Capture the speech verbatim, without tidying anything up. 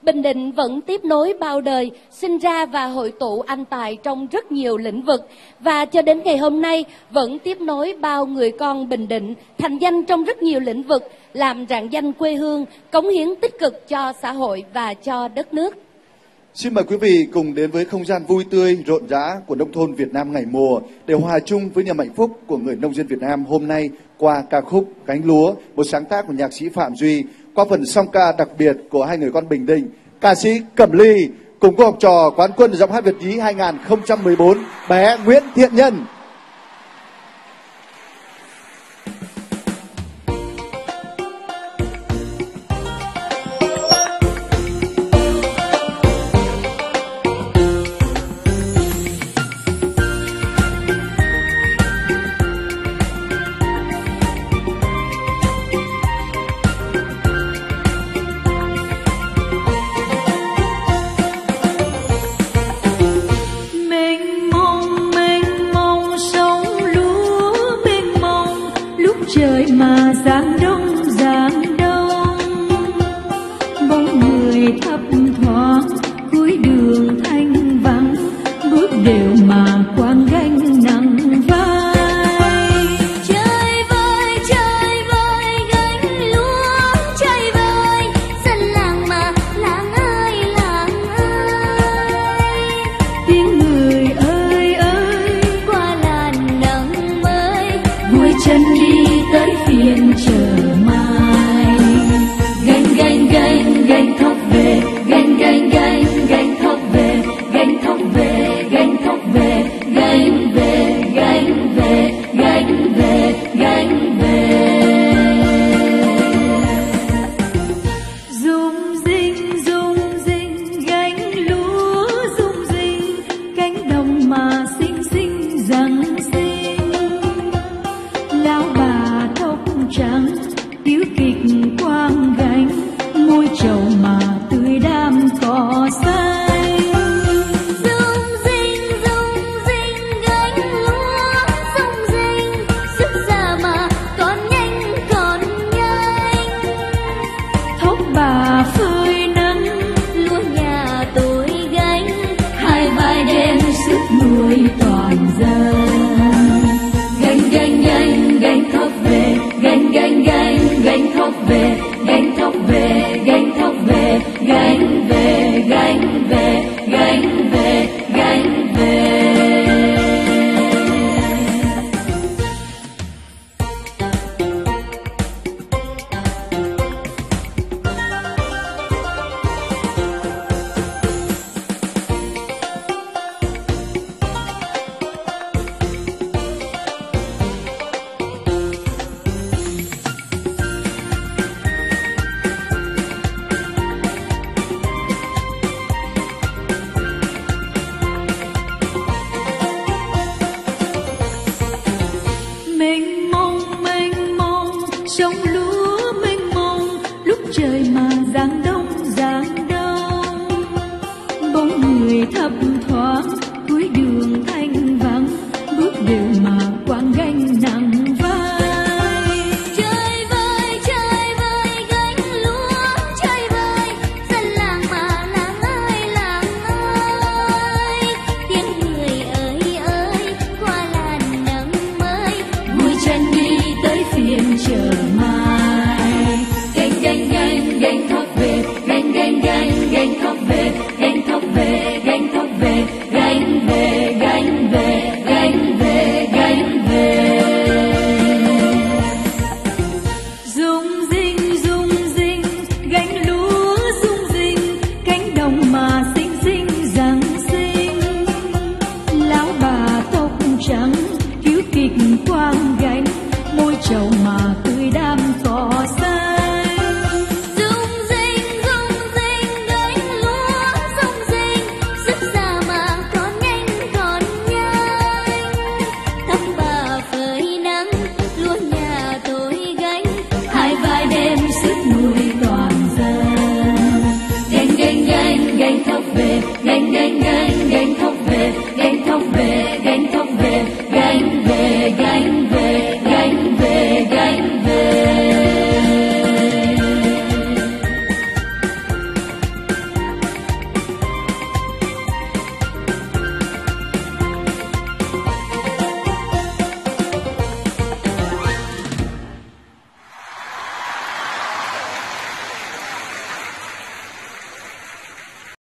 Bình Định vẫn tiếp nối bao đời, sinh ra và hội tụ anh tài trong rất nhiều lĩnh vực. Và cho đến ngày hôm nay vẫn tiếp nối bao người con Bình Định thành danh trong rất nhiều lĩnh vực, làm rạng danh quê hương, cống hiến tích cực cho xã hội và cho đất nước. Xin mời quý vị cùng đến với không gian vui tươi, rộn rã của nông thôn Việt Nam ngày mùa để hòa chung với niềm hạnh phúc của người nông dân Việt Nam hôm nay qua ca khúc Gánh Lúa, một sáng tác của nhạc sĩ Phạm Duy, qua phần song ca đặc biệt của hai người con Bình Định, ca sĩ Cẩm Ly cùng cô học trò quán quân giọng hát Việt nhí hai không một bốn, bé Nguyễn Thiện Nhân. Trời mà giáng đông giáng đông, bóng người thấp thoáng cuối đường thanh vắng, bước đều mà quang gánh nặng vai. Trời vơi trời vơi gánh lúa trời vơi, dân làng mà làng ơi làng ơi, tiếng người ơi ơi qua làn nắng mới vui chân đi tới phiên chờ mai. Gánh gánh gánh gánh thóc về, gánh gánh gánh gánh thóc về, gánh thóc về, gánh thóc về, gánh về, gánh về, gánh về, gánh về. Rung rinh rung rinh gánh lúa rung rinh, cánh đồng mà xinh xinh rằng xinh. Lão bà tóc trắng tiếu kịch quang gánh, môi trầu mà tươi đam cỏ xanh. Rung rinh rung rinh gánh lúa rung rinh, sức già mà còn nhanh còn nhanh. Thóc bà phơi nắng, Lúa nhà tôi gánh, hai vai đen sức nuôi toàn dân. gánh gánh gánh gánh thóc về, gánh gánh gánh gánh thóc về, gánh thóc về, gánh thóc về, gánh về, gánh về, gánh về, gánh về. Mênh mông mênh mông sông lúa mênh mông, lúc trời mà giáng đông giáng đông, bóng người thấp thoáng